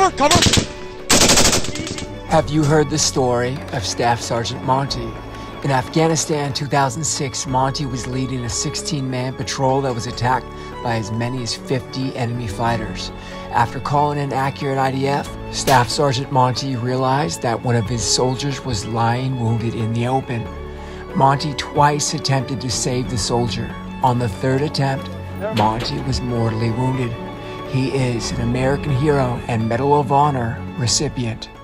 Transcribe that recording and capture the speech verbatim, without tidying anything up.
Cover! Cover! Have you heard the story of Staff Sergeant Monty? In Afghanistan two thousand six, Monty was leading a sixteen man patrol that was attacked by as many as fifty enemy fighters. After calling in accurate I D F, Staff Sergeant Monty realized that one of his soldiers was lying wounded in the open. Monty twice attempted to save the soldier. On the third attempt, Monty was mortally wounded. He is an American hero and Medal of Honor recipient.